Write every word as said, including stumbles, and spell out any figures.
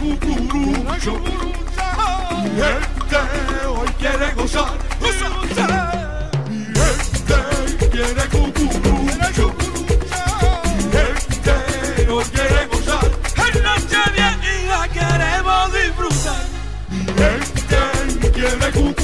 cucurucho. Mi gente hoy quiere gozar. Mi gente quiere cucurucho. Mi gente hoy quiere gozar. En noche bien y la queremos disfrutar. Mi gente quiere cucurucho.